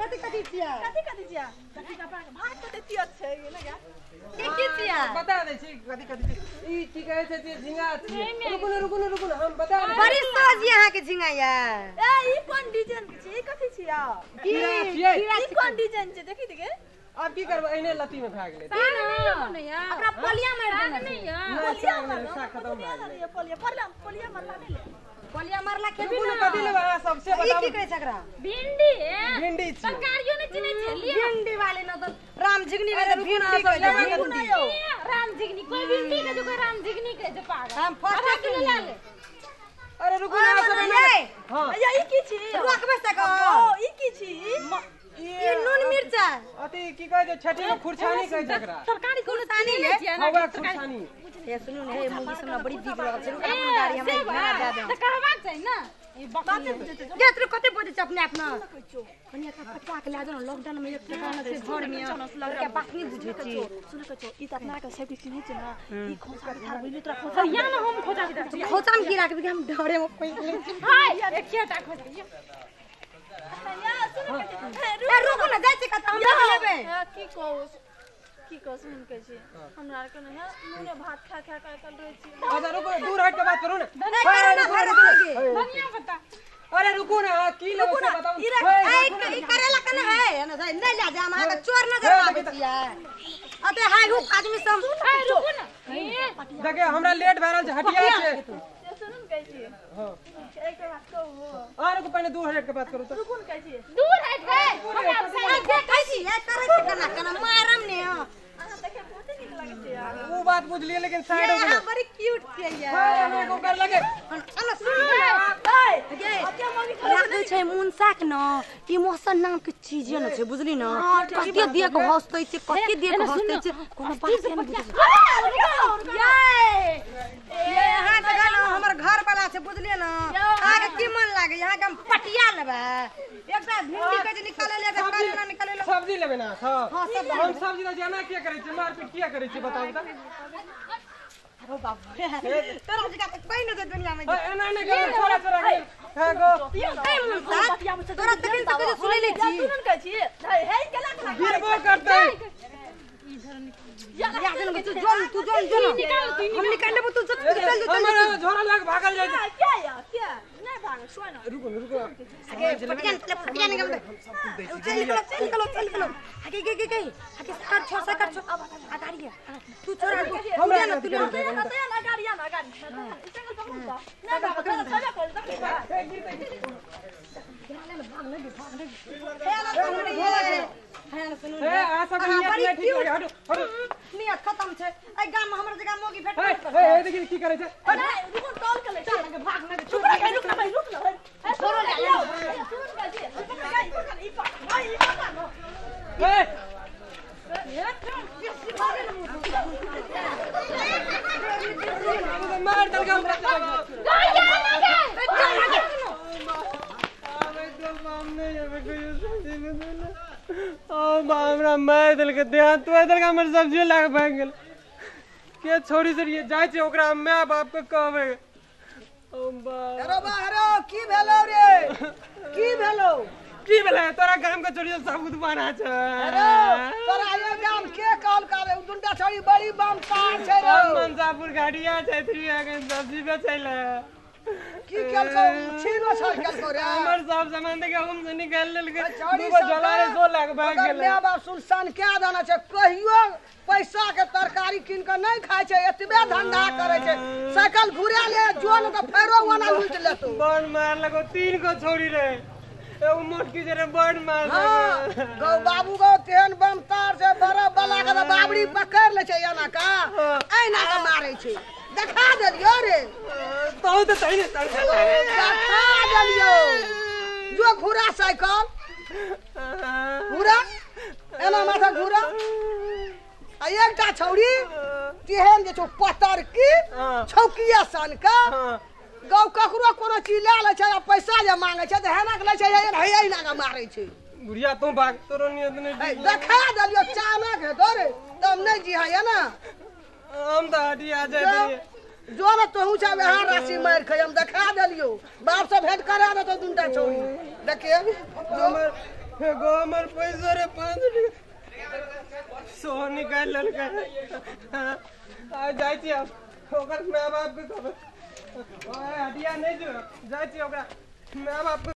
कथि कथि छिया कथि कपड़ा भात कते तियत छै ना क्या की छिया बता दे छी कथि कथि ई की कहै छै जे झिंगा छै रुकु हम बता दे बड़ी सोच यहाँ के झिंगा या ए ई कोन डिजाइन छै ई कथि छिया की ई कोन डिजाइन छै देखि दिगे अब की करब एने लती में भाग ले ओकरा पोलिया मार देना नहीं या सा खत्म भाग ले पोलिया मारला नहीं ले पोलिया मारला के रुकु कथि लेबा सबसे ई बताओ की कहै छकरा भिंडी छी सरकारियो ने चिन्है छै भिंडी वाले न तो राम झिगनी के भिंडी कहै राम झिगनी कोई भिंडी के जो कोई राम झिगनी के जो पागल हम फर्स्ट किलो ला ले अरे रुकु ना सब हां या ई की छी रुकबे सक ओ ई की छी ई नून मिर्चा अति की कहै छै छठी में खुरछानी कहै छकरा सरकारी खुरसानी ले छिया ना हवा खुरछानी ये सुनू ने मुगी सब बड़ी दीप लगल छै अपन गाड़ी हम भाड़ा दे दे तो कहबाक छै ना ई बकरी जे तू कते बोझ छै अपने अपना कनिया का पचा के ला दो लॉकडाउन में एक ठिकाना से घर में के बात नहीं बुझै छी सुन के ई त अपना के सब चिन्है छै ना ई खोसा के थार बोली तोरा खोसा या ना हम खोजा के देखिए खोता में गिरा के हम डरे में पैस ले छी हाय एकेटा खोजा या सुन के ए रुको ना जाय छै कत हम लेबे की कहू सुन के छी हमरा के न है मुने भात खा खा कर रहै छी अच्छा रुको दूर हट के बात करू ना दुनिया बता अरे रुको ना की लेबो से बताओ ई करेला कने है ना नहीं ला जा हम चोर नजर आबै छियै अबे हाय हुक आदमी सब हाय रुको ना देखे हमरा लेट भए रहल छै हटिया छै सुन के छी हां एक बात कहू अरे को पहले दूर हट के बात करू तो रुकुन के छी दूर हट गए देखै छी ए करे छै कना कना मारम ने अहाँ देखे बहुत नीक लागै छै यार वो बात बुझ लिए लेकिन साइड हो गेल बड़ी क्यूट छै यार हां हमें को कर लगे अन सुन लागै छै मुनसाक न इमोशन नाम के चीज न छै बुझली न कते दिए के हंसतै छै कते दिए के हंसतै छै कोनो बात से नहीं ये यहाँ जगह न हमर घर वाला छै बुझलिए न आगे की मन लागे यहाँ के हम पटिया लेबे एकटा भिंडी के जे निकाले ले त काले ना निकाले ले सब्जी लेबे ना हां सब हम सब्जी त जाना क्या करे छै मारपीट किया करे छै बताओ त अरे बाप तोरा जगह तक कोई न दुनिया में एना ने कर छोरा छोरा हां गो ए मुनसा तोरा तबिन से कुछ सुनै नै छी सुनन के छी हे केला खा गिरबो करतै या जन तू जोन हम निकाल लेबो तू चल हमरा झोरा लग भागल जाय क्या नहीं भाग सुन रुको पटिया निकाल चल आगे कर छो आ गाड़ी है तू छोड़ हमरा ना तू ना गाड़ी चल पकड़ ना बाबा चल ए आ सब नियत ठीक हो हटो नियत खत्म छै ए गाम में हमर जगह मोगी भेट ए देखि की करे छै रुको टॉल के ले चल भाग ना चुप रह रुक ना छोड़ो ले सुन के छी ई पकड़ ए मार दल का हमरा मार दल के देहां तो इधर का हमर सब्जी लाग भाग गेल के छोड़ी से ये जाय छै ओकरा माय बाप के कहबे ओ बा हेरो की भेलो रे की भेलै तोरा गाम के छोड़ी सब कुछ बना छै तोरा ये गाम के कॉल करे दुंडा छोड़ी बड़ी बम तार छै रे मंसापुर गाड़िया छै त्रिया के सब्जी बेचैले की केलको छीनो छड़ केलको रे हमर सब सामान देखे हम से निकाल लेलकै दूगो जलारे 100 लाख भाग गेलै माय बाप सुनसान के दाना छै कहियो पैसा के तरकारी किन के नहीं खाय छै एतबे धंधा करे छै साइकिल घुरा ले जोन के फेरो वना लूट लेतो बन मार लगो 3 को छोड़ी रे ए मोटकी जरे बन मार हां गौ बाबू गौ तेहन बम तार छै बड़ा बला के बाबड़ी पकड़ ले छै एना का एना के मारै छै देखा देलियो रे तो तइने देखा देलियो जो घुरा साइकिल घुरा एना माथा घुरा आ एकटा छौड़ी तेहन जे छौ पतर की छौकिया सन का गौ ककरो कोनो चीज ले ले छै आ पैसा जे मांगे छै त हेना के ले छै हे ना के मारै छै बुढ़िया तू भाग तोरो नियत नहीं देखा देलियो चानक है तोरे तब नहीं जी है ना हम तो हटिया जाए जो न तोहू छ वहां राशि मार खयम देखा देलियो बाप से भेंट करा दे तो दुंडा छोड़ी देखे एगो हमर पैसा रे 5 सो निकाल ललका आ जाइ छी अब ओकर माय बाप के कहबै ओए हटिया नहीं जो जाइ छी ओकरा माय बाप